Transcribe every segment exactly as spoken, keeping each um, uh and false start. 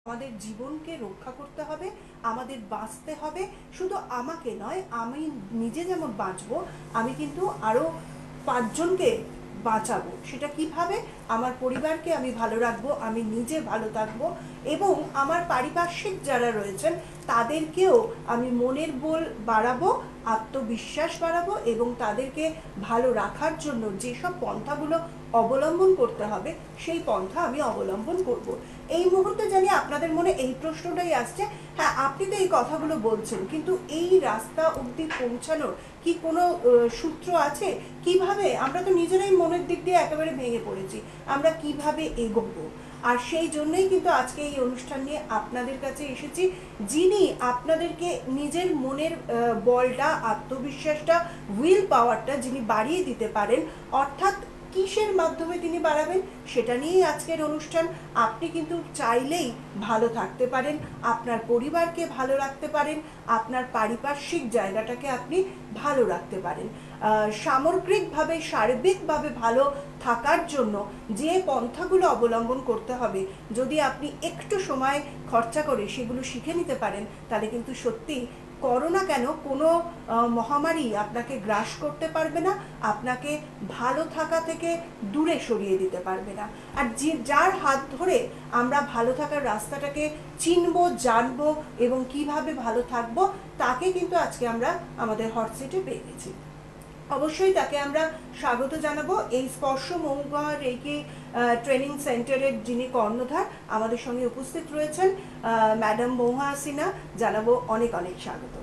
আমাদের জীবনকে রক্ষা করতে হবে, আমাদের বাঁচতে হবে। শুধু আমাকে নয়, আমি নিজে যেমন বাঁচবো, আমি কিন্তু আরও পাঁচজনকে বাঁচাবো। সেটা কিভাবে? আমার পরিবারকে আমি ভালো রাখবো, আমি নিজে ভালো থাকবো, এবং আমার পারিপার্শ্বিক যারা রয়েছেন তাদেরকেও আমি মনের বল বাড়াবো, আত্মবিশ্বাস বাড়াবো, এবং তাদেরকে ভালো রাখার জন্য যেসব পন্থাগুলো অবলম্বন করতে হবে সেই পন্থা আমি অবলম্বন করব। এই মুহূর্তে জানি আপনাদের মনে এই প্রশ্নটাই আসছে, হ্যাঁ আপনি তো এই কথাগুলো বলছেন, কিন্তু এই রাস্তা অবধি পৌঁছানোর কি কোনো সূত্র আছে? কিভাবে? আমরা তো নিজেরাই মনের দিক দিয়ে একেবারে ভেঙে পড়েছি, আমরা কিভাবে এগোবো? আর সেই জন্যই কিন্তু আজকে এই অনুষ্ঠান নিয়ে আপনাদের কাছে এসেছি, যিনি আপনাদেরকে নিজের মনের বলটা, আত্মবিশ্বাসটা, উইল পাওয়ারটা যিনি বাড়িয়ে দিতে পারেন। অর্থাৎ কিসের মাধ্যমে তিনি বাড়াবেন সেটা নিয়েই আজকের অনুষ্ঠান। আপনি কিন্তু চাইলেই ভালো থাকতে পারেন, আপনার পরিবারকে ভালো রাখতে পারেন, আপনার পারিপার্শ্বিক জায়গাটাকে আপনি ভালো রাখতে পারেন। সামগ্রিকভাবে, সার্বিকভাবে ভালো থাকার জন্য যে পন্থাগুলো অবলম্বন করতে হবে, যদি আপনি একটু সময় খরচা করে সেগুলো শিখে নিতে পারেন, তাহলে কিন্তু সত্যি করোনা কেন, কোনো মহামারী আপনাকে গ্রাস করতে পারবে না, আপনাকে ভালো থাকা থেকে দূরে সরিয়ে দিতে পারবে না। আর যে যার হাত ধরে আমরা ভালো থাকার রাস্তাটাকে চিনবো, জানবো এবং কিভাবে ভালো থাকবো, তাকে কিন্তু আজকে আমরা আমাদের হট সিটে পেয়ে গেছি। অবশ্যই তাকে আমরা স্বাগত জানাবো। এই স্পর্শ মৌগা রেকি ট্রেনিং সেন্টারের যিনি কর্ণধার আমাদের সঙ্গে উপস্থিত রয়েছেন, ম্যাডাম মৌহা সিনহা, জানাবো অনেক অনেক স্বাগত।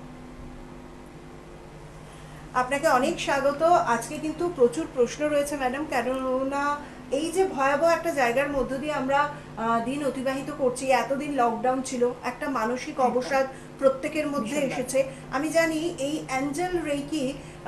আপনাকে অনেক স্বাগত। আজকে কিন্তু প্রচুর প্রশ্ন রয়েছে ম্যাডাম, কেননা এই যে ভয়াবহ একটা জায়গার মধ্য দিয়ে আমরা দিন অতিবাহিত করছি, এতদিন লকডাউন ছিল, একটা মানসিক অবসাদ প্রত্যেকের মধ্যে এসেছে। আমি জানি এই অ্যাঞ্জেল রেকি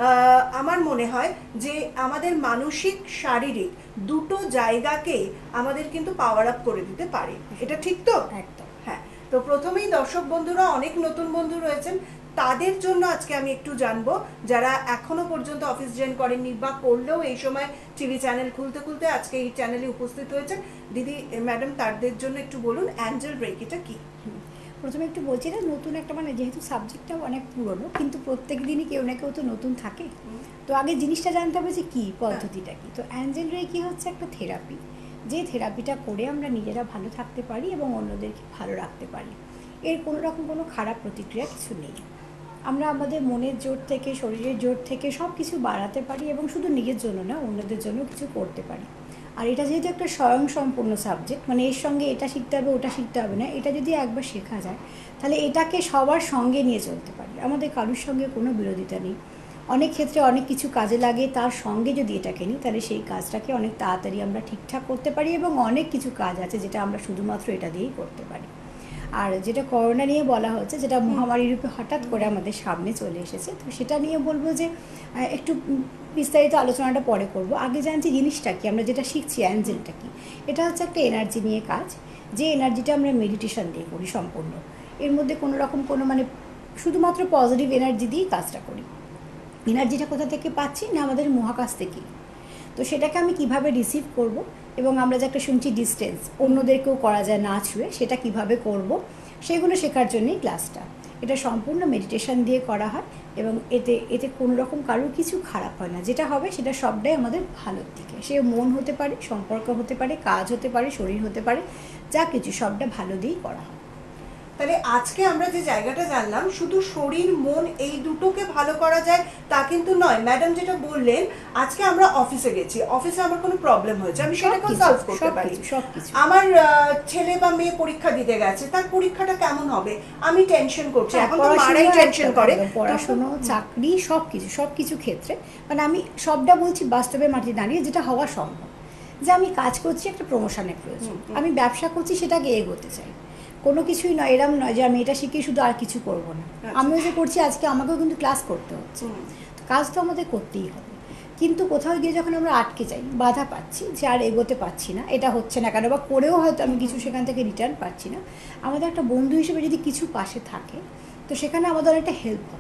আমার মনে হয় যে আমাদের মানসিক, শারীরিক দুটো জায়গাকে আমাদের কিন্তু পাওয়ার আপ করে দিতে পারে। এটা ঠিক তো? একদম। হ্যাঁ, তো প্রথমেই দর্শক বন্ধুরা, অনেক নতুন বন্ধু রয়েছেন, তাদের জন্য আজকে আমি একটু জানবো, যারা এখনো পর্যন্ত অফিস জয়েন করেননি বা করলেও এই সময় টিভি চ্যানেল খুলতে খুলতে আজকে এই চ্যানেলে উপস্থিত হয়েছেন। দিদি, ম্যাডাম, তাদের জন্য একটু বলুন অ্যাঞ্জেল রেকিটা কি? প্রথমে একটু বলছি না, নতুন একটা মানে যেহেতু সাবজেক্টটাও অনেক পুরনো, কিন্তু প্রত্যেক দিনই কেউ না কেউ তো নতুন থাকে। তো আগে জিনিসটা জানতে হবে যে কী পদ্ধতিটা কী। তো অ্যাঞ্জেল রেকি হচ্ছে একটা থেরাপি, যে থেরাপিটা করে আমরা নিজেরা ভালো থাকতে পারি এবং অন্যদেরকে ভালো রাখতে পারি। এর কোনো রকম কোনো খারাপ প্রতিক্রিয়া কিছু নেই। আমরা আমাদের মনের জোর থেকে, শরীরের জোর থেকে সব কিছু বাড়াতে পারি এবং শুধু নিজের জন্য না, অন্যদের জন্য কিছু করতে পারি। আর এটা যেহেতু একটা স্বয়ংসম্পূর্ণ সাবজেক্ট, মানে এর সঙ্গে এটা শিখতে হবে ওটা শিখতে হবে না, এটা যদি একবার শেখা যায় তাহলে এটাকে সবার সঙ্গে নিয়ে চলতে পারি, আমাদের কারোর সঙ্গে কোনো বিরোধিতা নেই। অনেক ক্ষেত্রে অনেক কিছু কাজে লাগে, তার সঙ্গে যদি এটাকে নিই তাহলে সেই কাজটাকে অনেক তাড়াতাড়ি আমরা ঠিকঠাক করতে পারি, এবং অনেক কিছু কাজ আছে যেটা আমরা শুধুমাত্র এটা দিয়েই করতে পারি। আর যেটা করোনা নিয়ে বলা হচ্ছে, যেটা মহামারী রূপে হঠাৎ করে আমাদের সামনে চলে এসেছে, তো সেটা নিয়ে বলবো যে একটু বিস্তারিত আলোচনাটা পরে করব। আগে জানছি জিনিসটা কি, আমরা যেটা শিখছি অ্যাঞ্জেলটা কি। এটা হচ্ছে একটা এনার্জি নিয়ে কাজ, যে এনার্জিটা আমরা মেডিটেশন দিয়ে করি সম্পূর্ণ। এর মধ্যে কোনো রকম কোনো মানে শুধুমাত্র পজিটিভ এনার্জি দিয়েই কাজটা করি। এনার্জিটা কোথা থেকে পাচ্ছি না, আমাদের মহাকাশ থেকেই। তো সেটাকে আমি কিভাবে রিসিভ করব, এবং আমরা যে একটা শুনছি ডিস্টেন্স, অন্যদেরকেও করা যায় না ছুঁয়ে, সেটা কিভাবে করব, সেগুলো শেখার জন্যই ক্লাসটা। এটা সম্পূর্ণ মেডিটেশন দিয়ে করা হয়, এবং এতে এতে কোনো রকম কারোর কিছু খারাপ হয় না। যেটা হবে সেটা সবটাই আমাদের ভালোর দিকে। সে মন হতে পারে, সম্পর্ক হতে পারে, কাজ হতে পারে, শরীর হতে পারে, যা কিছু সবটা ভালো দিয়েই করা হয়। তাহলে আজকে আমরা যে জায়গাটা জানলাম, শুধু শরীর মন এই দুটোকে ভালো করা যায় তা কিন্তু নয়। ম্যাডাম যেটা বললেন, আজকে আমরা অফিসে গেছি, অফিসে আমার কোনো প্রবলেম হয়েছে, আমি সেটাকে সলভ করতে পারি। আমার ছেলে বা মেয়ে পরীক্ষা দিতে গেছে, তার পরীক্ষাটা কেমন হবে আমি টেনশন করছি, এখন তো মারাই টেনশন করে। পড়াশোনা, চাকরি, সব কিছু সব কিছু ক্ষেত্রে, মানে আমি সবটা বলছি বাস্তবে মাটি দাঁড়িয়ে যেটা হওয়া সম্ভব। যে আমি কাজ করছি, একটা প্রমোশনের প্রয়োজন, আমি ব্যবসা করছি, সেটাকে এগোতে চাই, কোনো কিছুই নয়, এরম নয় যে আমি এটা শিখে শুধু আর কিছু করব না। আমিও যে করছি আজকে, আমাকেও কিন্তু ক্লাস করতে হচ্ছে, কাজ তো আমাদের করতেই হবে। কিন্তু কোথাও গিয়ে যখন আমরা আটকে যাই, বাধা পাচ্ছি, যে আর এগোতে পারছি না, এটা হচ্ছে না কেন, বা করেও হয়তো আমি কিছু সেখান থেকে রিটার্ন পাচ্ছি না, আমাদের একটা বন্ধু হিসেবে যদি কিছু পাশে থাকে, তো সেখানে আমাদের একটা হেল্প হয়।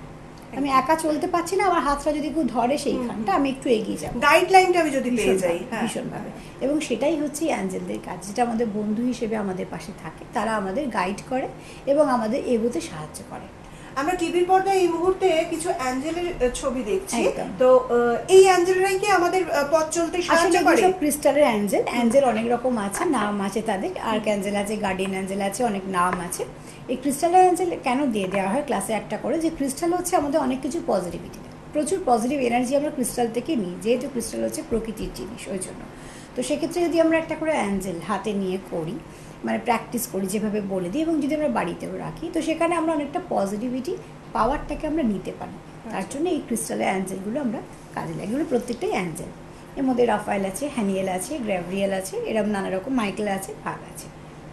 আমি একা চলতে পারছি না, আমার হাতটা যদি কেউ ধরে সেইখানটা আমি একটু এগিয়ে যাবো, গাইডলাইনটা আমি যদি পেয়ে যাই। হ্যাঁ, ভীষণভাবে। এবং সেটাই হচ্ছে অ্যাঞ্জেলদের কাজ, যেটা আমাদের বন্ধু হিসেবে আমাদের পাশে থাকে, তারা আমাদের গাইড করে এবং আমাদের এগোতে সাহায্য করে। আমরা টিভির পর্দায় এই মুহূর্তে কিছু অ্যাঞ্জেলের ছবি দেখছি, একদম। তো এই অ্যাঞ্জেলরাই কি আমাদের পথ চলতে সাহায্য করে? সব ক্রিস্টালের অ্যাঞ্জেল, অ্যাঞ্জেল অনেক রকম আছে, নাম আছে তাদের, আর্ক অ্যাঞ্জেল আছে, গার্ডিয়ান অ্যাঞ্জেল আছে, অনেক নাম আছে। এই ক্রিস্টালের অ্যাঞ্জেল কেন দিয়ে দেওয়া হয় ক্লাসে একটা করে, যে ক্রিস্টাল হচ্ছে আমাদের অনেক কিছু পজিটিভিটি দেয়, প্রচুর পজিটিভ এনার্জি আমরা ক্রিস্টাল থেকে নিই, যেহেতু ক্রিস্টাল হচ্ছে প্রকৃতির জিনিস, ওই জন্য। তো সেক্ষেত্রে যদি আমরা একটা করে অ্যাঞ্জেল হাতে নিয়ে করি, মানে প্র্যাকটিস করি যেভাবে বলে দিই, এবং যদি আমরা বাড়িতেও রাখি, তো সেখানে আমরা অনেকটা পজিটিভিটি পাওয়ারটাকে আমরা নিতে পারি। তার জন্য এই ক্রিস্টালের অ্যাঞ্জেলগুলো আমরা কাজে লাগে। এগুলো প্রত্যেকটাই অ্যাঞ্জেল, এর মধ্যে রাফায়েল আছে, হ্যানিয়েল আছে, গ্র্যাভরিয়েল আছে, এরকম নানা রকম, মাইকেল আছে, ভাগ আছে।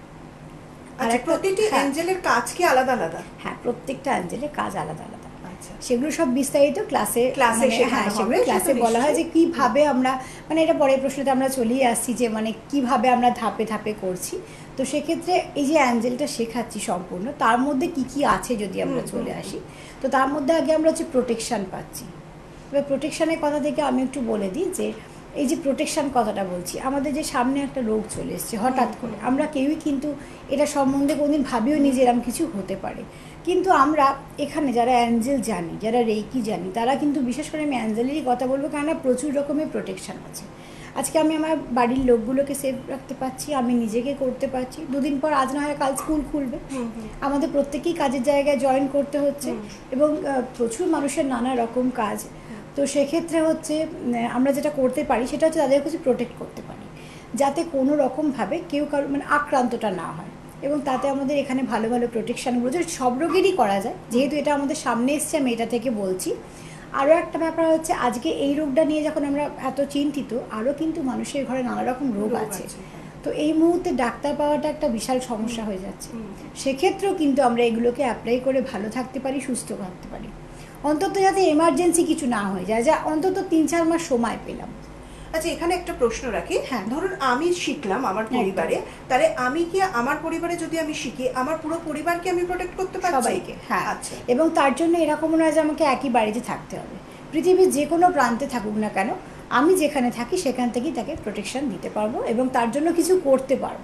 আর প্রতিটি অ্যাঞ্জেলের কাজ কি আলাদা আলাদা? হ্যাঁ, প্রত্যেকটা অ্যাঞ্জেলের কাজ আলাদা আলাদা। সেগুলো সব বিস্তারিত ক্লাসে ক্লাসে হ্যাঁ সেগুলো ক্লাসে বলা হয় যে কীভাবে আমরা, মানে এটা পরের প্রশ্নতে আমরা চলেই আসছি যে মানে কীভাবে আমরা ধাপে ধাপে করছি। তো সেক্ষেত্রে এই যে অ্যাঞ্জেলটা শেখাচ্ছি সম্পূর্ণ, তার মধ্যে কি কি আছে যদি আমরা চলে আসি, তো তার মধ্যে আগে আমরা হচ্ছে প্রোটেকশান পাচ্ছি। এবার প্রোটেকশানের কথা থেকে আমি একটু বলে দিই যে এই যে প্রোটেকশান কথাটা বলছি, আমাদের যে সামনে একটা রোগ চলে এসছে হঠাৎ করে, আমরা কেউই কিন্তু এটা সম্বন্ধে কোনোদিন ভাবিও নি যে এরকম কিছু হতে পারে, কিন্তু আমরা এখানে যারা অ্যাঞ্জেল জানি, যারা রেইকি জানি, তারা কিন্তু বিশেষ করে আমি অ্যাঞ্জেলেরই কথা বলবো, কেননা প্রচুর রকমের প্রোটেকশান আছে। আজকে আমি আমার বাড়ির লোকগুলোকে সেভ রাখতে পারছি, আমি নিজেকে করতে পারছি, দুদিন পর আজ না হয় কাল স্কুল খুলবে, আমাদের প্রত্যেকেই কাজের জায়গায় জয়েন করতে হচ্ছে, এবং প্রচুর মানুষের নানা রকম কাজ। তো সেক্ষেত্রে হচ্ছে আমরা যেটা করতে পারি সেটা হচ্ছে তাদের কিছু প্রোটেক্ট করতে পারি, যাতে কোনো রকমভাবে কেউ কারো মানে আক্রান্তটা না হয়, এবং তাতে আমাদের এখানে ভালো ভালো প্রোটেকশানগুলো যে সব রোগেরই করা যায়, যেহেতু এটা আমাদের সামনে এসছে আমি এটা থেকে বলছি। আরও একটা ব্যাপার হচ্ছে, আজকে এই রোগটা নিয়ে যখন আমরা এত চিন্তিত, আরও কিন্তু মানুষের ঘরে নানা রকম রোগ আছে, তো এই মুহূর্তে ডাক্তার পাওয়াটা একটা বিশাল সমস্যা হয়ে যাচ্ছে। সেক্ষেত্রেও কিন্তু আমরা এগুলোকে অ্যাপ্লাই করে ভালো থাকতে পারি, সুস্থ থাকতে পারি, অন্তত যাতে এমার্জেন্সি কিছু না হয়ে যায়, যা অন্তত তিন চার মাস সময় পেলাম। আচ্ছা, এখানে একটা প্রশ্ন রাখি, হ্যাঁ, ধরুন আমি শিখলাম আমার পরিবারে, তাহলে আমি কি আমার পরিবারে যদি আমি শিখি, আমার পুরো পরিবারকে আমি প্রোটেক্ট করতে পারছি? সবাইকে, হ্যাঁ। আচ্ছা, এবং তার জন্য এরকম নয় যে আমাকে একই বাড়িতে থাকতে হবে, পৃথিবীর যে কোনো প্রান্তে থাকুক না কেন, আমি যেখানে থাকি সেখান থেকেই তাকে প্রোটেকশন দিতে পারবো এবং তার জন্য কিছু করতে পারবো।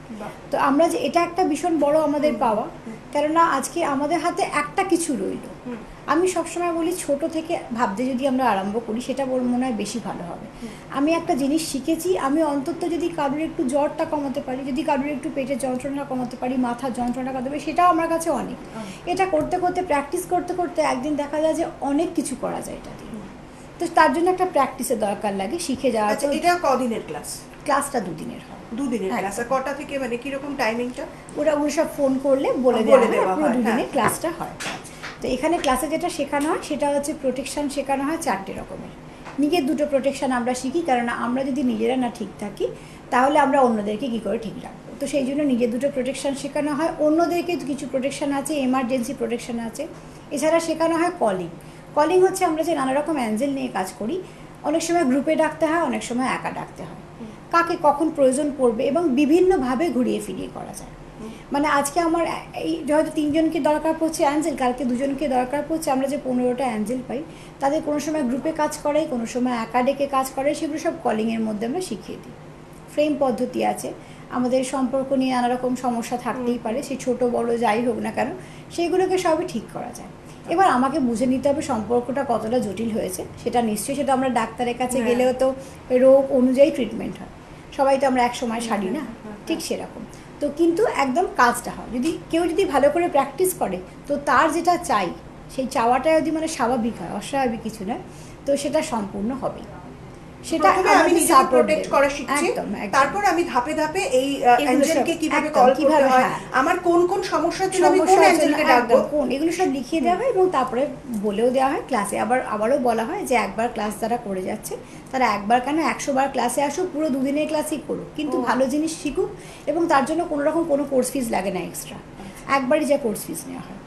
তো আমরা যে এটা একটা ভীষণ বড় আমাদের পাওয়া, কেননা আজকে আমাদের হাতে একটা কিছু রইল। আমি সবসময় বলি ছোট থেকে ভাবতে যদি আমরা আরম্ভ করি, সেটা মনে হয় বেশি ভালো হবে। আমি একটা জিনিস শিখেছি, আমি অন্তত যদি কারোর একটু জ্বরটা কমাতে পারি, যদি কারোর একটু পেটের যন্ত্রণা কমাতে পারি, মাথার যন্ত্রণা কমাতে পারি, সেটাও আমার কাছে অনেক। এটা করতে করতে প্র্যাকটিস করতে করতে একদিন দেখা যায় যে অনেক কিছু করা যায় এটা দিয়ে। তো তার জন্য একটা প্র্যাকটিসের দরকার লাগে, শিখে যাওয়া। আচ্ছা, এটা কদিনের ক্লাস? ক্লাসটা দুদিনের হয়। দুদিনের ক্লাস। আর কটা থেকে, মানে কিরকম টাইমিংটা? ওরা ওরা সব ফোন করলে বলে দেওয়া হয়, পুরো দুদিনের ক্লাসটা হয়। তো এখানে ক্লাসে যেটা শেখানো হয় সেটা হচ্ছে প্রোটেকশান শেখানো হয় চারটে রকমের। নিজের দুটো প্রোটেকশান আমরা শিখি, কারণ আমরা যদি নিজেরা না ঠিক থাকি তাহলে আমরা অন্যদেরকে কী করে ঠিক রাখবো। তো সেই জন্য নিজের দুটো প্রোটেকশান শেখানো হয়, অন্যদেরকে কিছু প্রোটেকশান আছে, এমার্জেন্সি প্রোটেকশান আছে। এছাড়া শেখানো হয় কলিং। কলিং হচ্ছে আমরা যে নানা রকম অ্যাঞ্জেল নিয়ে কাজ করি, অনেক সময় গ্রুপে ডাকতে হয়, অনেক সময় একা ডাকতে হয়, কাকে কখন প্রয়োজন পড়বে, এবং বিভিন্নভাবে ঘুরিয়ে ফিরিয়ে করা যায়। মানে আজকে আমার এই হয়তো তিনজনকে দরকার পড়ছে অ্যাঞ্জেল, কালকে দুজনকে দরকার পড়ছে, আমরা যে পনেরোটা অ্যাঞ্জেল পাই তাদের কোনো সময় গ্রুপে কাজ করে, কোনো সময় একা ডেকে কাজ করে, সেগুলো সব কলিংয়ের মধ্যে আমরা শিখিয়ে দিই। ফ্রেম পদ্ধতি আছে, আমাদের সম্পর্ক নিয়ে নানা রকম সমস্যা থাকতেই পারে, সে ছোট বড় যাই হোক না কেন, সেইগুলোকে সবই ঠিক করা যায়। এবার আমাকে বুঝে নিতে হবে সম্পর্কটা কতটা জটিল হয়েছে, সেটা নিশ্চয়ই সেটা আমরা ডাক্তারের কাছে গেলেও তো রোগ অনুযায়ী ট্রিটমেন্ট হয়, সবাই তো আমরা এক সময় সারি না, ঠিক সেরকম। তো কিন্তু একদম কাজটা হয়, যদি কেউ যদি ভালো করে প্র্যাকটিস করে, তো তার যেটা চাই সেই চাওয়াটা যদি মানে স্বাভাবিক হয়, অস্বাভাবিক কিছু না, তো সেটা সম্পূর্ণ হবে। সেটা আমি নিজেকে প্রোটেক্ট করা শিখছি, তারপর আমি ধাপে ধাপে এই অ্যাঞ্জেলকে কিভাবে কল করতে হয়, আমার কোন কোন সমস্যার জন্য আমি কোন অ্যাঞ্জেলকে ডাকবো, কোন, এগুলো সব লিখিয়ে দেওয়া হয় এবং তারপরে বলেও দেওয়া হয় ক্লাসে। আবার আবারও বলা হয় যে একবার ক্লাস যারা করে যাচ্ছে তারা একবার কেন একশো বার ক্লাসে আসুক, পুরো দুদিনের ক্লাসই করুক, কিন্তু ভালো জিনিস শিখুক, এবং তার জন্য কোনো রকম কোনো কোর্স ফিস লাগে না এক্সট্রা, একবারই যা কোর্স ফিস নেওয়া হয়।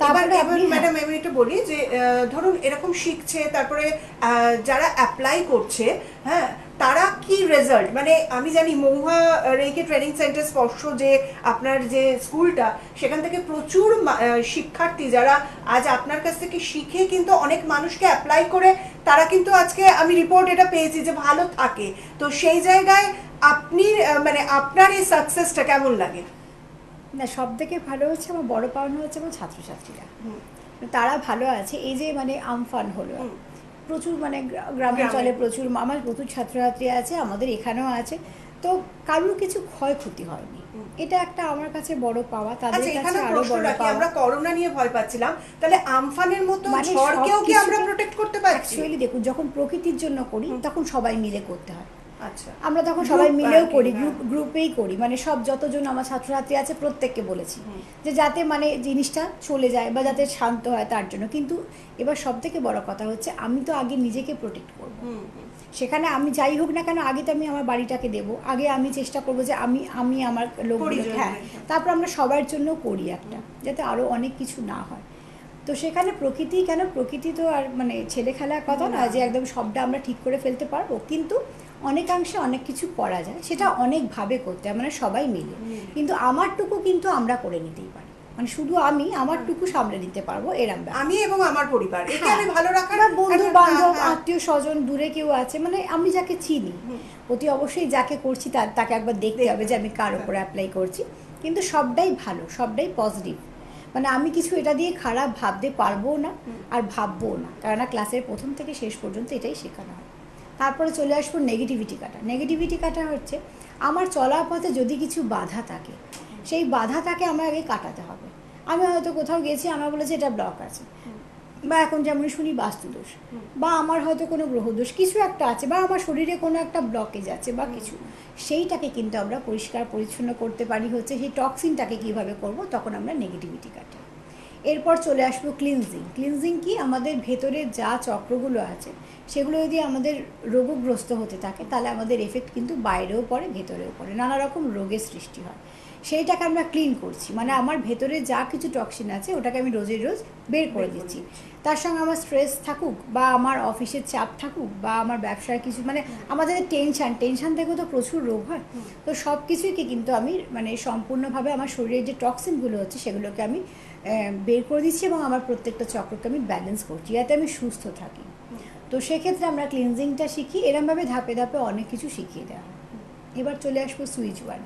তারপরে আপনি ম্যাডাম আমি একটু বলি যে আহ, ধরুন এরকম শিখছে, তারপরে আহ, যারা অ্যাপ্লাই করছে, হ্যাঁ, তারা কি রেজাল্ট, মানে আমি জানি মহুয়া রেইকে ট্রেনিং সেন্টার স্পর্শ যে আপনার যে স্কুলটা, সেখান থেকে প্রচুর মা- আহ, শিক্ষার্থী যারা আজ আপনার কাছ থেকে শিখে কিন্তু অনেক মানুষকে অ্যাপ্লাই করে তারা কিন্তু আজকে আমি রিপোর্ট এটা পেয়েছি যে ভালো থাকে। তো সেই জায়গায় আপনি আহ, মানে আপনার এই সাকসেসটা কেমন লাগে? না, সব থেকে ভালো হচ্ছে আমার বড় পাওনা হচ্ছে আমার ছাত্রছাত্রীরা, হুম, তারা ভালো আছে। এই যে মানে আমফান হলো, হুম, প্রচুর মানে গ্রা- গ্রামাঞ্চলে গ্রামে। প্রচুর আমার প্রচুর ছাত্রছাত্রী আছে, আমাদের এখানেও আছে, তো কারোর কিছু ক্ষয়ক্ষতি হয়নি। হুম। এটা একটা আমার কাছে বড় পাওয়া, তাদের আচ্ছা, কাছে এখানে আরো প্রশ্ন বড় রাখি, পাওয়া। আমরা করোনা নিয়ে ভয় পাচ্ছিলাম, তাহলে আমফানের মতো মানে ঝড়কেও কি আমরা সবকিছুটা- প্রোটেক্ট করতে পারছি? অ্যাকচুয়ালি দেখুন, যখন প্রকৃতির জন্য করি হুম। তখন সবাই মিলে করতে হয়। আচ্ছা, আমরা তখন Group সবাই মিলেও আর কি, করি, হ্যাঁ। গ্রুপ গ্রুপেই করি, মানে সব যতজন আমার ছাত্রছাত্রী আছে প্রত্যেককে বলেছি হুম। যে যাতে মানে জিনিসটা চলে যায় বা যাতে শান্ত হয় তার জন্য। কিন্তু এবার সব থেকে বড় কথা হচ্ছে আমি তো আগে নিজেকে প্রোটেক্ট করব। হুম, হুম। সেখানে আমি যাই হোক না কেন, আগে তো আমি আমার বাড়িটাকে দেবো, আগে আমি চেষ্টা করবো যে আমি আমি আমার লোকগুলোকে, পরিজনদের, হ্যাঁ, হ্যাঁ। তারপর আমরা সবার জন্য করি একটা, যাতে আরও অনেক কিছু না হয়। তো সেখানে প্রকৃতি কেন, প্রকৃতি তো আর মানে ছেলে খেলার কথা না যে একদম সবটা আমরা ঠিক করে ফেলতে পারবো, কিন্তু অনেকাংশে অনেক কিছু করা যায়, সেটা অনেকভাবে করতে হয়, মানে সবাই মিলে। কিন্তু আমারটুকু কিন্তু আমরা করে নিতেই পারি, মানে শুধু আমি আমারটুকু সামলে নিতে পারবো, এরম ব্যাপার। আমি এবং আমার পরিবার, একে হ্যাঁ, আমি ভালো রাখার বা বন্ধু একটা- বান্ধব, হ্যাঁ, হ্যাঁ। আত্মীয় স্বজন, দূরে কেউ আছে, মানে আমি যাকে চিনি, হুম। অতি অবশ্যই যাকে করছি তার তাকে একবার দেখতে দেখতে হবে যে আমি কার হবে, উপরে অ্যাপ্লাই করছি। কিন্তু সবটাই ভালো, সবটাই পজিটিভ, মানে আমি কিছু এটা দিয়ে খারাপ ভাবতে পারবো না আর ভাববো না, কেননা ক্লাসের প্রথম থেকে শেষ পর্যন্ত এটাই শেখানো হয়। তারপরে চলে আসবো নেগেটিভিটি কাটা। নেগেটিভিটি কাটা হচ্ছে আমার চলার পথে যদি কিছু বাধা থাকে, সেই বাধাটাকে আমার আগে কাটাতে হবে। আমি হয়তো কোথাও গেছি, আমার বলেছে এটা ব্লক আছে, বা এখন যেমন শুনি বাস্তুদোষ, বা আমার হয়তো কোনো গ্রহদোষ কিছু একটা আছে, বা আমার শরীরে কোনো একটা ব্লকেজ আছে বা কিছু, সেইটাকে কিন্তু আমরা পরিষ্কার পরিচ্ছন্ন করতে পারি হচ্ছে সেই টক্সিনটাকে কীভাবে করব, তখন আমরা নেগেটিভিটি কাটি। এরপর চলে আসবো ক্লিনজিং। ক্লিনজিং কি, আমাদের ভেতরে যা চক্রগুলো আছে সেগুলো যদি আমাদের রোগগ্রস্ত হতে থাকে তাহলে আমাদের এফেক্ট কিন্তু বাইরেও পড়ে ভেতরেও পড়ে, নানা রকম রোগের সৃষ্টি হয়। সেইটাকে আমরা ক্লিন করছি, মানে আমার ভেতরে যা কিছু টক্সিন আছে ওটাকে আমি রোজের রোজ বের করে দিচ্ছি। তার সঙ্গে আমার স্ট্রেস থাকুক, বা আমার অফিসের চাপ থাকুক, বা আমার ব্যবসার কিছু, মানে আমাদের টেনশান টেনশান থেকেও তো প্রচুর রোগ হয়। তো সব কিছুইকে কিন্তু আমি মানে সম্পূর্ণভাবে আমার শরীরের যে টক্সিনগুলো হচ্ছে সেগুলোকে আমি বের করে দিচ্ছি, এবং আমার প্রত্যেকটা চক্রকে আমি ব্যালেন্স করছি যাতে আমি সুস্থ থাকি। তো সেক্ষেত্রে আমরা ক্লিনজিংটা শিখি, এরমভাবে ধাপে ধাপে অনেক কিছু শিখিয়ে দেওয়া হয়। এবার চলে আসবো সুইচ ওয়ার্ডে।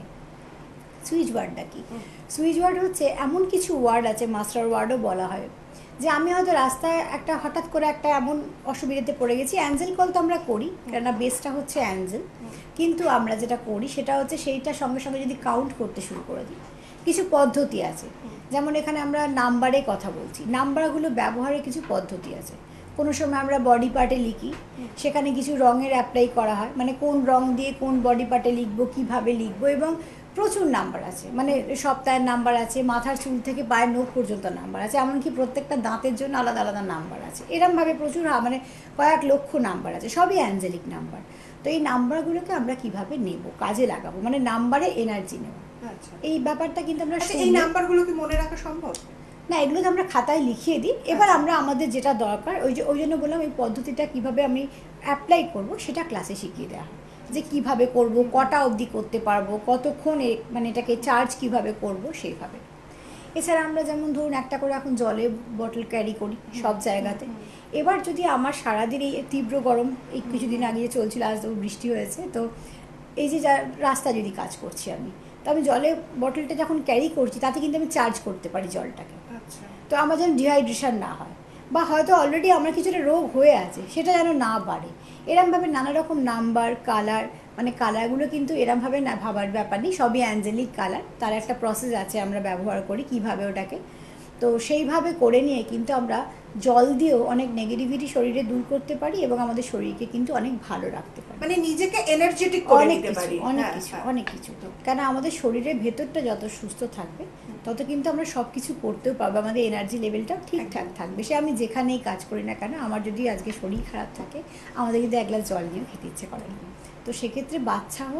সুইচ ওয়ার্ডটা কি? সুইচ ওয়ার্ড হচ্ছে এমন কিছু ওয়ার্ড আছে, মাস্টার ওয়ার্ডও বলা হয়, যে আমি হয়তো রাস্তায় একটা হঠাৎ করে একটা এমন অসুবিধাতে পড়ে গেছি। অ্যাঞ্জেল কল তো আমরা করি, কেননা বেসটা হচ্ছে অ্যাঞ্জেল, কিন্তু আমরা যেটা করি সেটা হচ্ছে সেইটার সঙ্গে সঙ্গে যদি কাউন্ট করতে শুরু করে দিই, কিছু পদ্ধতি আছে। যেমন এখানে আমরা নাম্বারে কথা বলছি, নাম্বারগুলো ব্যবহারের কিছু পদ্ধতি আছে। কোনো সময় আমরা বডি পার্টে লিখি, সেখানে কিছু রঙের অ্যাপ্লাই করা হয়, মানে কোন রং দিয়ে কোন বডি পার্টে লিখবো, কীভাবে লিখবো, এবং প্রচুর নাম্বার আছে, মানে সপ্তাহের নাম্বার আছে, মাথার চুল থেকে পায়ের নখ পর্যন্ত নাম্বার আছে, এমনকি প্রত্যেকটা দাঁতের জন্য আলাদা আলাদা নাম্বার আছে। এরমভাবে প্রচুর মানে কয়েক লক্ষ নাম্বার আছে, সবই অ্যাঞ্জেলিক নাম্বার। তো এই নাম্বারগুলোকে আমরা কিভাবে নেব, কাজে লাগাবো, মানে নাম্বারে এনার্জি নেব, আচ্ছা, এই ব্যাপারটা কিন্তু আমরা আচ্ছা, এই নাম্বারগুলো কি মনে রাখা সম্ভব? না, এগুলো তো আমরা খাতায় লিখিয়ে দিই। এবার আমরা আমাদের যেটা দরকার, ওই যে ওই জন্য বললাম এই পদ্ধতিটা কীভাবে আমি অ্যাপ্লাই করব সেটা ক্লাসে শিখিয়ে দেওয়া হয়, যে কিভাবে করব, কটা অবধি করতে পারবো, কতক্ষণ মানে এটাকে চার্জ কিভাবে করব সেইভাবে। এছাড়া আমরা যেমন ধরুন একটা করে এখন জলের বটল ক্যারি করি সব জায়গাতে। এবার যদি আমার সারাদিন এই তীব্র গরম, এই কিছুদিন আগে যে চলছিল, আজ তো বৃষ্টি হয়েছে, তো এই যে যা রাস্তা যদি কাজ করছি আমি, তো আমি জলের বটলটা যখন ক্যারি করছি তাতে কিন্তু আমি চার্জ করতে পারি জলটাকে। তো আমার যেন ডিহাইড্রেশন না হয়, বা হয়তো অলরেডি আমার কিছুটা রোগ হয়ে আছে সেটা যেন না বাড়ে। এরমভাবে নানা রকম নাম্বার, কালার, মানে কালারগুলো কিন্তু এরমভাবে না ভাবার ব্যাপার নেই, সবই অ্যাঞ্জেলিক কালার, তার একটা প্রসেস আছে, আমরা ব্যবহার করি কীভাবে ওটাকে। তো সেইভাবে করে নিয়ে কিন্তু আমরা জল দিয়েও অনেক নেগেটিভিটি শরীরে দূর করতে পারি, এবং আমাদের শরীরকে কিন্তু অনেক ভালো রাখতে পারি, মানে নিজেকে এনার্জেটিক করে অনেক নিতে কিছু পারি। অনেক হ্যাঁ, কিছু হ্যাঁ। অনেক কিছু কেন আমাদের শরীরের ভেতরটা যত সুস্থ থাকবে তত কিন্তু আমরা সব কিছু করতেও পারবো, আমাদের এনার্জি লেভেলটাও ঠিকঠাক থাকবে। সে আমি যেখানেই কাজ করি না কেন, আমার যদি আজকে শরীর খারাপ থাকে, আমাদের কিন্তু এক গ্লাস জল নিয়েও খেতে ইচ্ছে করে না। তো সেক্ষেত্রে বাচ্চা হোক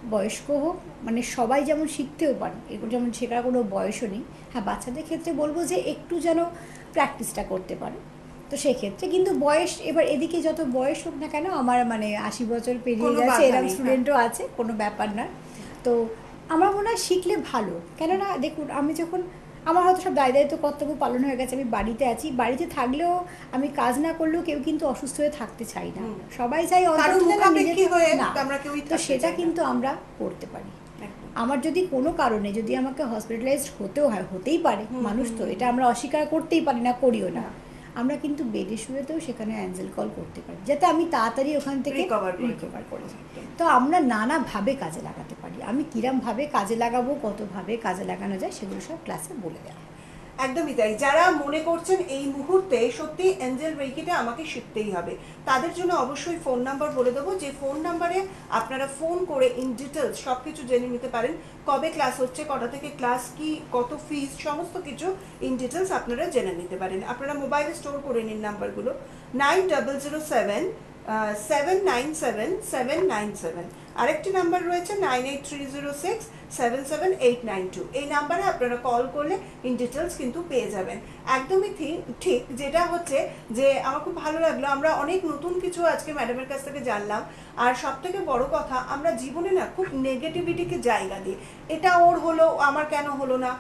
বয়স্ক হোক, মানে সবাই যেমন শিখতেও পারে, এগুলো যেমন শেখার কোনো বয়সও নেই। হ্যাঁ, বাচ্চাদের ক্ষেত্রে বলবো যে একটু যেন প্র্যাকটিসটা করতে পারে। তো সেক্ষেত্রে কিন্তু বয়স, এবার এদিকে যত বয়স হোক না কেন, আমার মানে আশি বছর পেরিয়ে কোনো গেছে বাধা এরকম নেই, স্টুডেন্টও আছে, কোনো ব্যাপার না। তো আমার মনে হয় শিখলে ভালো, কেননা দেখুন আমি যখন, আমার হয়তো সব দায় দায়িত্ব কর্তব্য পালন হয়ে গেছে, আমি বাড়িতে আছি, বাড়িতে থাকলেও আমি কাজ না করলেও কেউ কিন্তু অসুস্থ হয়ে থাকতে চাই না, হুম। সবাই চাই কারণ অন্তত যেন মুখাপেক্ষী নিজের- হয়ে না, আমরা কেউই তো থাকতে সেটা চাই না। কিন্তু আমরা করতে পারি। একদম। আমার যদি কোনো কারণে যদি আমাকে হসপিটালাইজড হতেও হয়, হতেই পারে, হুম, মানুষ হুম, তো, হুম, এটা আমরা অস্বীকার করতেই পারি না, করিও না, না। আমরা কিন্তু বেডে শুয়েতেও সেখানে অ্যাঞ্জেল কল করতে পারি, যাতে আমি তাড়াতাড়ি ওখান থেকে Recover করে রিকভার করে যাই। একদম। তো আমরা নানাভাবে কাজে লাগাতে পারি, আমি কিরমভাবে কাজে লাগাবো, কতভাবে কাজে লাগানো যায়, সেগুলো সব ক্লাসে বলে দেওয়া। একদমই তাই। যারা মনে করছেন এই মুহূর্তে সত্যি এঞ্জেল রেইকিটা আমাকে শিখতেই হবে, তাদের জন্য অবশ্যই ফোন নাম্বার বলে দেবো, যে ফোন নাম্বারে আপনারা ফোন করে ইন ডিটেলস সব কিছু জেনে নিতে পারেন। কবে ক্লাস হচ্ছে, কটা থেকে ক্লাস, কি কত ফিস, সমস্ত কিছু ইন ডিটেলস আপনারা জেনে নিতে পারেন। আপনারা মোবাইলে স্টোর করে নিন নাম্বারগুলো, nine double zero seven seven nine seven seven nine seven. আরেকটি নাম্বার রয়েছে nine eight three zero six seven seven eight nine two. এই নাম্বারে আপনারা কল করলে ইন ডিটেলস কিন্তু পেয়ে যাবেন। একদমই ঠিক, যেটা হচ্ছে যে আমার খুব ভালো লাগলো, আমরা অনেক নতুন কিছু আজকে ম্যাডামের কাছ থেকে জানলাম। আর সব থেকে বড় কথা, আমরা জীবনে না খুব নেগেটিভিটিকে জায়গা দিই, এটা ওর হলো, আমার কেন হলো না,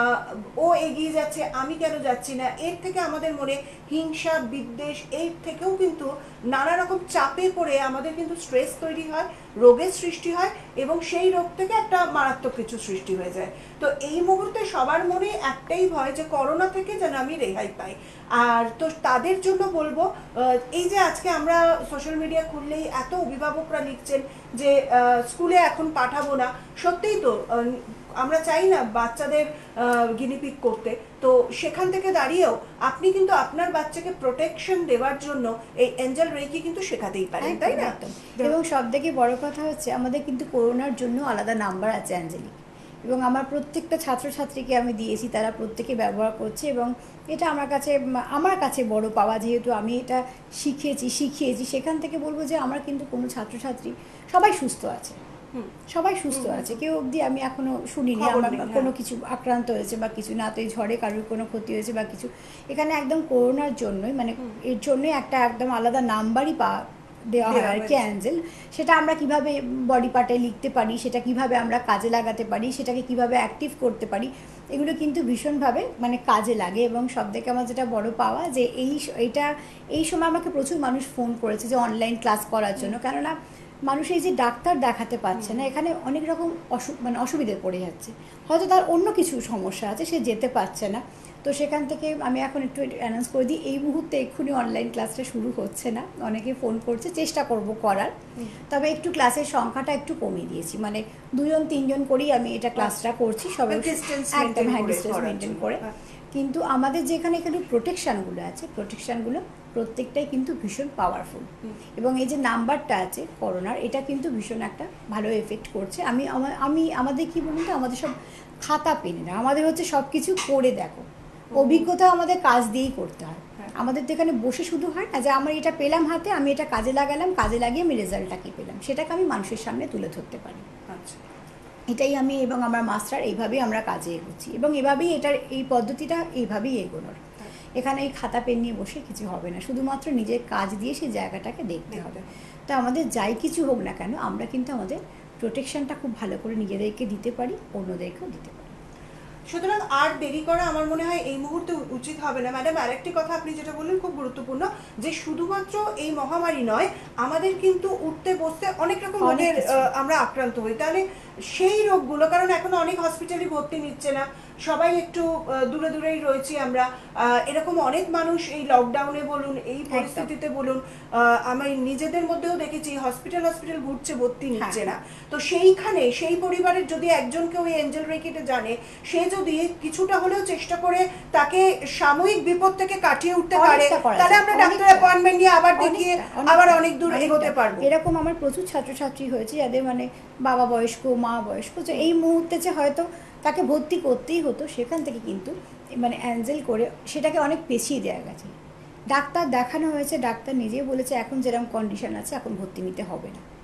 ও এগিয়ে যাচ্ছে আমি কেন যাচ্ছি না, এর থেকে আমাদের মনে হিংসা বিদ্বেষ, এর থেকেও কিন্তু নানা রকম চাপে পড়ে আমাদের কিন্তু স্ট্রেস তৈরি হয়, রোগের সৃষ্টি হয়, এবং সেই রোগ থেকে একটা মারাত্মক কিছু সৃষ্টি হয়ে যায়। তো এই মুহূর্তে সবার মনে একটাই ভয় যে করোনা থেকে যেন আমি রেহাই পাই। আর তো তাদের জন্য বলবো, এই যে আজকে আমরা সোশ্যাল মিডিয়া খুললেই এত অভিভাবকরা লিখছেন যে স্কুলে এখন পাঠাবো না, সত্যিই তো আমরা চাই না বাচ্চাদের গিনিপিক করতে, তো সেখান থেকে দাঁড়িয়েও আপনি কিন্তু আপনার বাচ্চাকে প্রোটেকশন দেওয়ার জন্য এই এঞ্জেল রেইকি কিন্তু শেখাতেই পারেন, তাই না? এবং সব থেকে বড় কথা হচ্ছে আমাদের কিন্তু করোনার জন্য আলাদা নাম্বার আছে অ্যাঞ্জেলিক, এবং আমার প্রত্যেকটা ছাত্রছাত্রীকে আমি দিয়েছি, তারা প্রত্যেকে ব্যবহার করছে, এবং এটা আমার কাছে আমার কাছে বড় পাওয়া, যেহেতু আমি এটা শিখেছি শিখিয়েছি সেখান থেকে বলবো যে আমার কিন্তু কোনো ছাত্রছাত্রী সবাই সুস্থ আছে, সবাই সুস্থ আছে, কেউ অবধি আমি এখনো শুনিনি আমার কোনো কিছু আক্রান্ত হয়েছে বা কিছু না, তো এই ঝড়ে কারোর কোনো ক্ষতি হয়েছে বা কিছু। এখানে একদম করোনার জন্যই, মানে এর জন্যই একটা একদম আলাদা নাম্বারই পা দেওয়া হয় আর কি, অ্যাঞ্জেল। সেটা আমরা কিভাবে বডি পার্টে লিখতে পারি, সেটা কিভাবে আমরা কাজে লাগাতে পারি, সেটাকে কিভাবে অ্যাক্টিভ করতে পারি, এগুলো কিন্তু ভীষণভাবে মানে কাজে লাগে। এবং সব থেকে আমার যেটা বড় পাওয়া, যে এই এইটা এই সময় আমাকে প্রচুর মানুষ ফোন করেছে যে অনলাইন ক্লাস করার জন্য, কেননা মানুষ এই যে ডাক্তার দেখাতে পারছে না, এখানে অনেক রকম অসু মানে অসুবিধে পড়ে যাচ্ছে, হয়তো তার অন্য কিছু সমস্যা আছে, সে যেতে পারছে না। তো সেখান থেকে আমি এখন একটু অ্যানাউন্স করে দিই, এই মুহূর্তে এক্ষুনি অনলাইন ক্লাসটা শুরু হচ্ছে না, অনেকে ফোন করছে, চেষ্টা করব করার, তবে একটু ক্লাসের সংখ্যাটা একটু কমিয়ে দিয়েছি, মানে দুজন তিনজন করেই আমি এটা ক্লাসটা করছি, সবাই একদম হ্যাঁ ডিস্টেন্স মেনটেন করে। কিন্তু আমাদের যেখানে এখানে প্রোটেকশানগুলো আছে, প্রোটেকশানগুলো প্রত্যেকটাই কিন্তু ভীষণ পাওয়ারফুল, এবং এই যে নাম্বারটা আছে করোনার, এটা কিন্তু ভীষণ একটা ভালো এফেক্ট করছে। আমি আমি আমাদের কি বলুন তো, আমাদের সব খাতা পেন না, আমাদের হচ্ছে সব কিছু করে দেখো, অভিজ্ঞতা আমাদের কাজ দিয়েই করতে হয়, আমাদের তো এখানে বসে শুধু হয় না যে আমার এটা পেলাম হাতে, আমি এটা কাজে লাগালাম, কাজে লাগিয়ে আমি রেজাল্টটাকে পেলাম, সেটাকে আমি মানুষের সামনে তুলে ধরতে পারি। আচ্ছা, এটাই আমি এবং আমার মাস্টার এইভাবেই আমরা কাজে এগোচ্ছি, এবং এভাবেই এটার এই পদ্ধতিটা এইভাবেই এগোনোর। এখানে এই খাতা পেন নিয়ে বসে কিছু হবে না, শুধুমাত্র নিজের কাজ দিয়ে সেই জায়গাটাকে দেখতে হবে। তো আমাদের যাই কিছু হোক না কেন, আমরা কিন্তু আমাদের প্রোটেকশনটা খুব ভালো করে নিজেদেরকে দিতে পারি, অন্যদেরকেও দিতে পারি। সুতরাং আর দেরি করা আমার মনে হয় এই মুহূর্তে উচিত হবে না। ম্যাডাম, আরেকটি কথা আপনি যেটা বললেন খুব গুরুত্বপূর্ণ, যে শুধুমাত্র এই মহামারী নয়, আমাদের কিন্তু উঠতে বসতে অনেক রকম রোগের আমরা আক্রান্ত হই, তাহলে সেই রোগগুলো, কারণ এখন অনেক হসপিটালে ভর্তি নিচ্ছে না, সবাই একটু দূরে দূরেই রয়েছি আমরা, এরকম অনেক মানুষ এই লকডাউনে বলুন, এই পরিস্থিতিতে বলুন, আমি নিজেদের মধ্যেও দেখেছি হসপিটাল হসপিটাল ঘুরছে, ভর্তি নিচ্ছে না। তো সেইখানে সেই পরিবারের যদি একজনকে ওই এঞ্জেল রেইকিটা জানে, সে যদি কিছুটা হলেও চেষ্টা করে তাকে সাময়িক বিপদ থেকে কাটিয়ে উঠতে পারে, তাহলে আমরা ডাক্তার অ্যাপয়েন্টমেন্ট নিয়ে আবার দেখিয়ে আবার অনেক দূর এগোতে পারবো। এরকম আমার প্রচুর ছাত্রছাত্রী হয়েছে যাদের মানে বাবা বয়স্ক, মা বয়স্ক, যে এই মুহূর্তে যে হয়তো তাকে ভর্তি করতেই হতো, সেখান থেকে কিন্তু মানে অ্যাঞ্জেল করে সেটাকে অনেক পেছিয়ে দেওয়া গেছে। ডাক্তার দেখানো হয়েছে, ডাক্তার নিজেই বলেছে এখন যেরকম কন্ডিশন আছে এখন ভর্তি নিতে হবে না,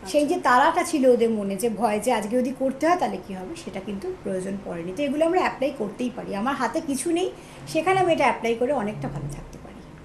সেই যে তারাটা ছিল ওদের মনে, যে ভয় যে আজকে যদি করতে হয় তাহলে কী হবে, সেটা কিন্তু প্রয়োজন পড়েনি। তো এগুলো আমরা অ্যাপ্লাই করতেই পারি। আমার হাতে কিছু নেই, সেখানে আমি এটা অ্যাপ্লাই করে অনেকটা ভালো থাকতে পারি।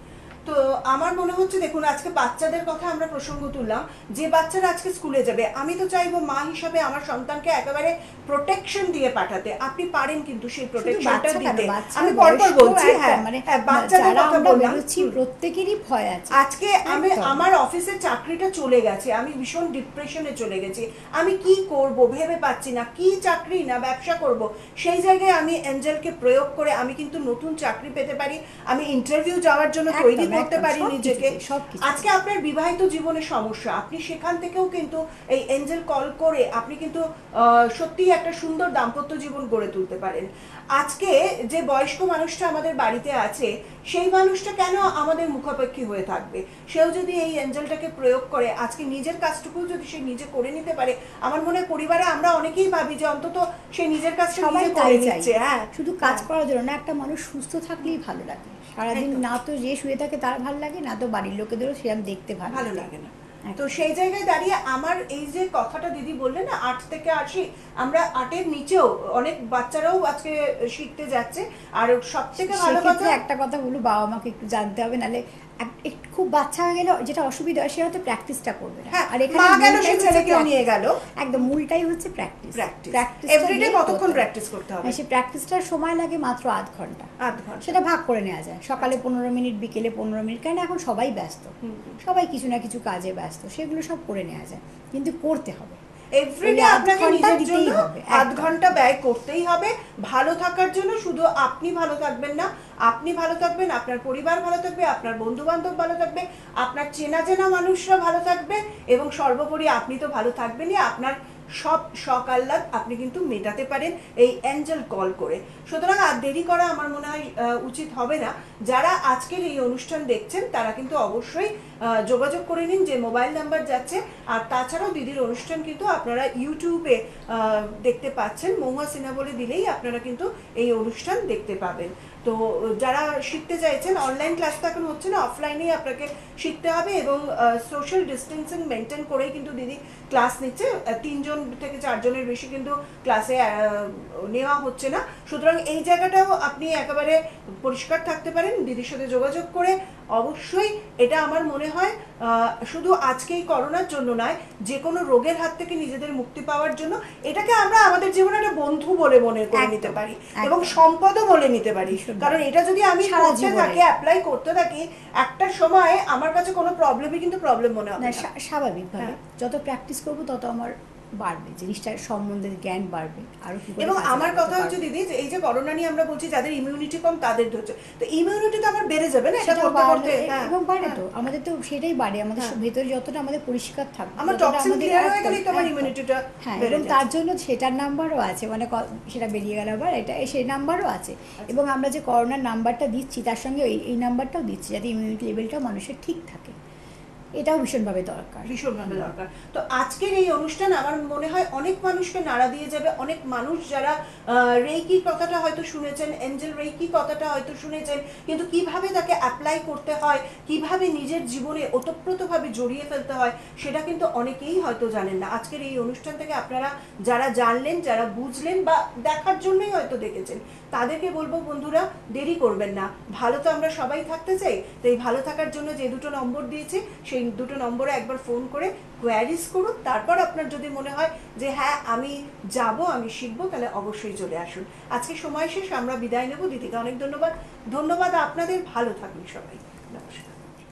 তো আমার মনে হচ্ছে দেখুন, আজকে বাচ্চাদের কথা আমরা প্রসঙ্গ তুললাম, যে বাচ্চারা আজকে স্কুলে যাবে, আমি তো চাইবো মা হিসাবে আমার সন্তানকে একেবারে প্রোটেকশন দিয়ে পাঠাতে। আপনি পারেন কিন্তু সেই প্রোটেকশনটা দিতে। আমি পরপর বলছি, হ্যাঁ মানে বাচ্চাদের কথা বললাম, প্রত্যেকেরই ভয় আছে। আজকে আমি আমার অফিসের চাকরিটা চলে গেছে, আমি ভীষণ ডিপ্রেশনে চলে গেছি, আমি কি করব ভেবে পাচ্ছি না, কি চাকরি না ব্যবসা করব। সেই জায়গায় আমি এঞ্জেলকে প্রয়োগ করে আমি কিন্তু নতুন চাকরি পেতে পারি, আমি ইন্টারভিউ যাওয়ার জন্য তৈরি করতে পারি নিজেকে। আজকে আপনার বিবাহিত জীবনে সমস্যা, আপনি সেখান থেকেও কিন্তু এই এঞ্জেল কল করে আপনি কিন্তু সত্যি একটা সুন্দর দাম্পত্য জীবন গড়ে তুলতে পারেন। আজকে যে বয়স্ক মানুষটা আমাদের বাড়িতে আছে, সেই মানুষটা কেন আমাদের মুখাপেক্ষী হয়ে থাকবে? সেও যদি এই এঞ্জেলটাকে প্রয়োগ করে আজকে নিজের কাজটুকু যদি সে নিজে করে নিতে পারে, আমার মনে হয় পরিবারে আমরা অনেকেই ভাবি যে অন্তত সে নিজের কাজটা নিজে করে নিচ্ছে। হ্যাঁ, শুধু কাজ করার জন্য না, একটা মানুষ সুস্থ থাকলেই ভালো লাগে। সারাদিন না তো যে শুয়ে থাকে তার ভালো লাগে, না তো বাড়ির লোকেদেরও সেরকম দেখতে ভালো ভালো লাগে না। তো সেই জায়গায় দাঁড়িয়ে আমার এই যে কথাটা দিদি বললেন না, আট থেকে আশি, আমরা আটের নিচেও অনেক বাচ্চারাও আজকে শিখতে যাচ্ছে। আর সব থেকে ভালো কথা, একটা কথা বলবো, বাবা মাকে একটু জানতে হবে, নাহলে একটু খুব বাচ্চা হয়ে গেলে যেটা অসুবিধা হয়, সে হয়তো প্র্যাকটিসটা করবে না। আর এখানে ছেলেকেও নিয়ে গেল, একদম মূলটাই হচ্ছে প্র্যাকটিস। প্র্যাকটিস এভরিডে কতক্ষণ প্র্যাকটিস করতে হবে? সেই প্র্যাকটিসটার সময় লাগে মাত্র আধ ঘন্টা। আধ ঘন্টা সেটা ভাগ করে নেওয়া যায়, সকালে পনেরো মিনিট, বিকেলে পনেরো মিনিট, কারণ এখন সবাই ব্যস্ত, সবাই কিছু না কিছু কাজে ব্যস্ত, সেগুলো সব করে নেওয়া যায়, কিন্তু করতে হবে। এভরিডে আপনাকে নিজের জন্য আধ ঘন্টা ব্যয় করতেই হবে, ভালো থাকার জন্য। শুধু আপনি ভালো থাকবেন না, আপনি ভালো থাকবেন, আপনার পরিবার ভালো থাকবে, আপনার বন্ধু বান্ধব ভালো থাকবে, আপনার চেনা চেনা মানুষরা ভালো থাকবে, এবং সর্বোপরি আপনি তো ভালো থাকবেনই, আপনার সব শখ আহ্লাদ আপনি কিন্তু মেটাতে পারেন এই এঞ্জেল কল করে। সুতরাং আর দেরি করা আমার মনে হয় উচিত হবে না। যারা আজকের এই অনুষ্ঠান দেখছেন তারা কিন্তু অবশ্যই যোগাযোগ করে নিন, যে মোবাইল নাম্বার যাচ্ছে। আর তাছাড়াও দিদির অনুষ্ঠান কিন্তু আপনারা ইউটিউবে দেখতে পাচ্ছেন, মহুয়া সিনহা বলে দিলেই আপনারা কিন্তু এই অনুষ্ঠান দেখতে পাবেন। তো যারা শিখতে চাইছেন, অনলাইন ক্লাস তো এখন হচ্ছে না, অফলাইনেই আপনাকে শিখতে হবে, এবং সোশ্যাল ডিস্টেন্সিং মেনটেন করেই কিন্তু দিদি ক্লাস নিচ্ছে। তিনজন থেকে চারজনের বেশি কিন্তু ক্লাসে নেওয়া হচ্ছে না। সুতরাং এই জায়গাটাও আপনি একেবারে পরিষ্কার থাকতে পারেন দিদির সাথে যোগাযোগ করে। অবশ্যই এটা আমার মনে হয় শুধু আজকেই করোনার জন্য নয়, যে কোনো রোগের হাত থেকে নিজেদের মুক্তি পাওয়ার জন্য এটাকে আমরা আমাদের জীবনে একটা বন্ধু বলে মনে করে নিতে পারি, এবং সম্পদও বলে নিতে পারি। কারণ এটা যদি আমি করতে থাকি, অ্যাপ্লাই করতে থাকি, একটা সময় আমার কাছে কোনো প্রবলেমই কিন্তু প্রবলেম মনে হবে না। স্বাভাবিকভাবে যত প্র্যাকটিস করবো তত আমার বাড়বে, জিনিসটার সম্বন্ধে জ্ঞান বাড়বে আরো। এবং আমার কথা হচ্ছে দিদি, যে এই যে করোনা নিয়ে আমরা বলছি যাদের ইমিউনিটি কম তাদের ধরছে, তো ইমিউনিটি তো আমার বেড়ে যাবে না এটা করতে করতে। এবং বাড়ে তো, আমাদের তো সেটাই বাড়ে, আমাদের ভেতরে যতটা আমাদের পরিষ্কার থাকবে, আমার টক্সিন ক্লিয়ার হয়ে গেলেই তো আমার ইমিউনিটিটা। হ্যাঁ, এবং তার জন্য সেটার নাম্বারও আছে, মানে সেটা বেরিয়ে গেল আবার, এটা সেই নাম্বারও আছে। এবং আমরা যে করোনার নাম্বারটা দিচ্ছি তার সঙ্গে এই নাম্বারটাও দিচ্ছি, যাতে ইমিউনিটি লেভেলটা মানুষের ঠিক থাকে। এটাও ভীষণভাবে দরকার, ভীষণভাবে দরকার। তো আজকের এই অনুষ্ঠান আমার মনে হয় অনেক মানুষকে নাড়া দিয়ে যাবে। অনেক মানুষ যারা রেইকি কথাটা হয়তো শুনেছেন, এঞ্জেল রেইকি কথাটা হয়তো শুনেছেন, কিন্তু কিভাবে তাকে অ্যাপ্লাই করতে হয়, কিভাবে নিজের জীবনে ওতপ্রোতভাবে জড়িয়ে ফেলতে হয়, সেটা কিন্তু অনেকেই হয়তো জানেন না। আজকের এই অনুষ্ঠান থেকে আপনারা যারা জানলেন, যারা বুঝলেন, বা দেখার জন্যই হয়তো দেখেছেন, তাদেরকে বলবো বন্ধুরা, দেরি করবেন না। ভালো তো আমরা সবাই থাকতে চাই, তো এই ভালো থাকার জন্য যে দুটো নম্বর দিয়েছি, সেই দুটো নম্বরে একবার ফোন করে কোয়ারিজ করুন। তারপর আপনার যদি মনে হয় যে হ্যাঁ আমি যাব, আমি শিখবো, তাহলে অবশ্যই চলে আসুন। আজকে সময় শেষ, আমরা বিদায় নেব। দিদিকে অনেক ধন্যবাদ। ধন্যবাদ আপনাদের, ভালো থাকুন সবাই। নমস্কার।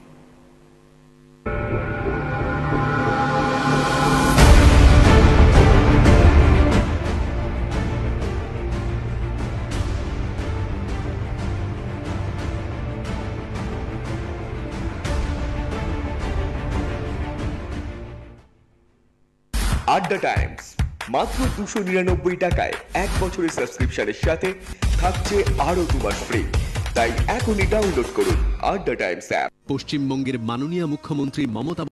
আড্ডা টাইমস মাত্র দুশো নিরানব্বই টাকায় এক বছরের সাবস্ক্রিপশনের সাথে থাকছে আরো দু মাস ফ্রি। তাই এখনই ডাউনলোড করুন আড্ডা টাইমস অ্যাপ। পশ্চিমবঙ্গের মাননীয় মুখ্যমন্ত্রী মমতা